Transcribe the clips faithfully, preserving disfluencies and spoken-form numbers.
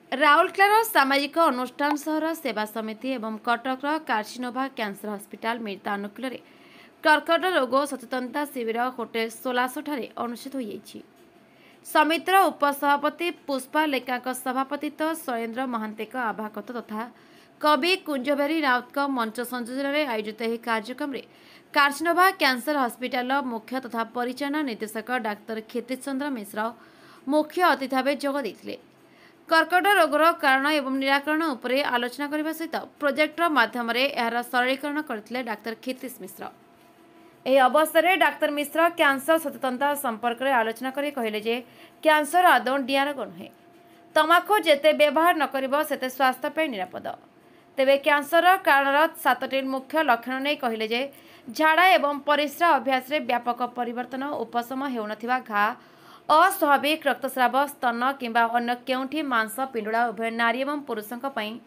राउरकेलार सामाजिक अनुष्ठान सहर सेवा समिति एवं कटकर कार्सिनोभा कैंसर हस्पिटाल मिलित कर्कट रोग सचेतनता शिविर होटेल सोलासो ठारे अनुष्ठित होईछि। समितिर उपसभापति पुष्पा लेखा सभापतित्व शैलेन्द्र महांतेक आभाकत तथा कवि कुंजबेरी राउत मंच संयोजन में आयोजित यह कार्यक्रम में कार्सिनोभा कैंसर हस्पिटाल मुख्य तथा परिचालन निर्देशक डाक्तर क्षितिज चंद्र मिश्र मुख्य अतिथि भाव जोग देते। कर्कट रोगर कारण एवं निराकरण उपरे आलोचना करने सहित प्रोजेक्ट माध्यम यार सरलीकरण करते डाक्तर क्षितिज मिश्र। यह अवसर में डाक्तर मिश्र कैंसर सचेतनता संपर्क में आलोचना कर कहले जे कैंसर आदौ डिया रोग नुहे, तमाकू जेते व्यवहार न करिबो सेते स्वास्थ्य पे निरापद। तेबे कैंसर कारण सातटी मुख्य लक्षण नहीं कहले जे झाड़ा एवं परिस्रा अभ्यास रे व्यापक परिवर्तन उपशम हेउनथिबा घा, अस्वाभाविक रक्तस्राव, स्तन किंबा अन्य केउठी मांस पिंडुड़ा उभय नारी एवं पुरुषों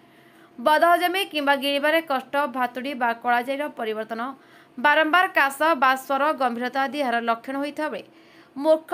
बदहजमी किंबा गिरिबारे कष्ट, भातुड़ी बा कलाजाईर परिवर्तन, बारंबार काश बा स्वर गंभीरता आदि यार लक्षण होता बेले मुख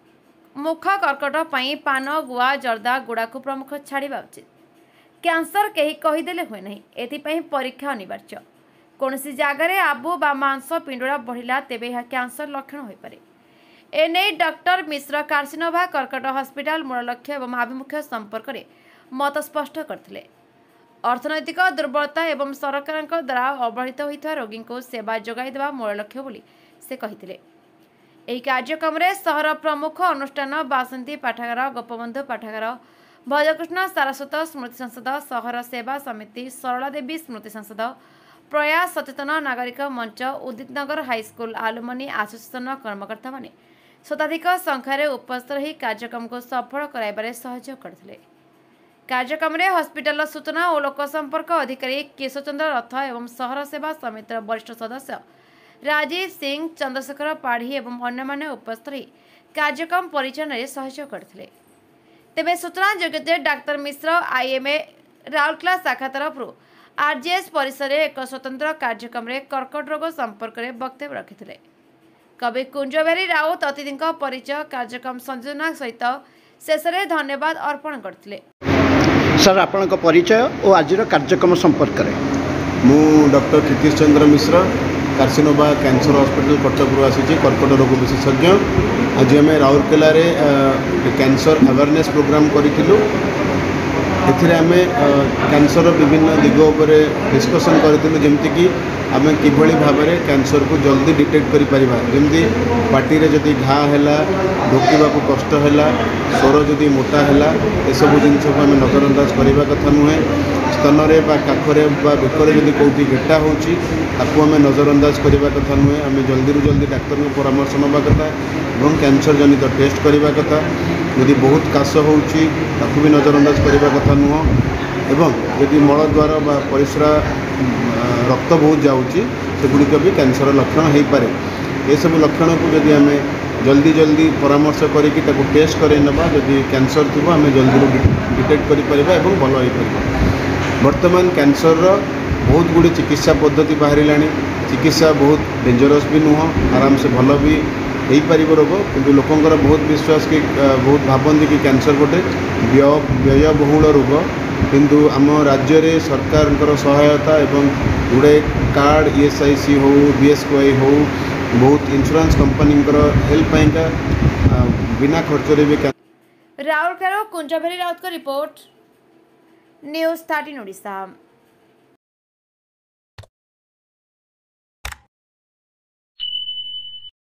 मुख कर्कट पाई पान, गुआ, जर्दा, गुड़ा को प्रमुख छाड़ा उचित। कैंसर कहीं कहीदेले हुए नहीं, एथिपाई परीक्षा अनिवार्य। कौन सी जगार आबु बा मांस पिंडुड़ा बढ़िला तेबे यह कैंसर लक्षण हो पारे। एने डॉक्टर मिश्र कार्सिनोभा कर्कट हस्पिटाल मूल लक्ष्य एवं आभिमुख्य संपर्क में मत स्पष्ट करते। अर्थनैतिक दुर्बलता एवं सरकार द्वारा अवहेलित होता रोगी को सेवा जोगाई देवा मूल लक्ष्य बोली से कहिथिले। एही कार्यक्रम में सहर प्रमुख अनुष्ठान बासंती पाठागार, गोपबंधु पाठागार, भजकृष्ण सारस्वत स्मृति संसद, सहर सेवा समिति, सरला देवी स्मृति संसद, प्रयास सचेतन नागरिक मंच, उदित नगर हाईस्कूल आलुमनी एसोसिएशन कर्मकर्ता माने शताधिक संख्यार उपस्थित रही कार्यक्रम को सफल कराइबारे सहयोग करथिले। कार्यक्रम में हस्पिटाल सूचना और लोक संपर्क अधिकारी केशव चंद्र रथ एवं सहर सेवा समितिर वरिष्ठ सदस्य राजीव सिंह, चंद्रशेखर पाढ़ी एवं अन्य उपस्थित रही कार्यक्रम परिचालन में सहयोग करथिले। तेबे सूचना योग्य डाक्तर मिश्र आईएमए राउरकेला शाखा तरफ आरजीएस परिसर में एक स्वतंत्र कार्यक्रम में कर्कट रोग संपर्क में वक्तव्य रखिथिले। कवि कुंजबेरी राउत अतिथि परिचय कार्यक्रम संयोजना सहित शेष में धन्यवाद अर्पण करथिले। सर आपण परिचय और आज कार्यक्रम संपर्क में मु डॉक्टर क्षितिज चंद्र मिश्र कार्सिनोभा कैंसर हॉस्पिटल कटक आसी कर्कट रोग विशेषज्ञ। आज आम राउरकेला कैंसर अवेयरनेस प्रोग्राम करूँ। आम कैंसर विभिन्न दिग उपर डिस्कसन करूँ, जमीक आम किभली भाव में कैंसर को जल्दी डिटेक्ट कर पारिबा। जमी पार्टी रे जदि घा है, ढोकिबा को कष्ट है, स्वर जदि मोटा है, एसबू जिन को आम नजरअंदाज करने कथा नुहे। स्तन में काखरे बेकर जदि कौटी गेटा होची ताकू आम नजरअंदाज करने कथा नुहे। आम जल्दी रू जल्दी डाक्तर को परामर्श नवा कथा और कैंसर जनित टेस्ट करने कथा। यदि बहुत काश होची ताकू भी नजरअंदाज करने कथा नुह। एवं यदि मल द्वार परिस्रा रक्त बहुत जाऊँगी सेगुड़िक भी कैंसर लक्षण हो पारे। ये सब लक्षण को जदि आम जल्दी जल्दी परामर्श करके टेस्ट कर नवा, जदि कैंसर थी आम जल्दी डिटेक्ट कर भल हो पार। वर्तमान कैंसर बहुत गुड़ी चिकित्सा पद्धति बाहर चिकित्सा बहुत डेंजरस भी नुह, आराम से भल भी हो पार रोग। कि लोकंर बहुत विश्वास कि बहुत भावती कि कैंसर गोटे व्यय व्ययबहुल रोग, किंतु आम राज्य रे सरकार सहायता एवं गुड़े कार्ड ईएसआईसी हो, बीएसकेवाई हो, बहुत इंश्योरेंस कंपनी हेल्प बिना खर्च रे भी। राउरकेला कुंजबेरी राउत को रिपोर्ट, न्यूज़ थर्टीन ओडिशा।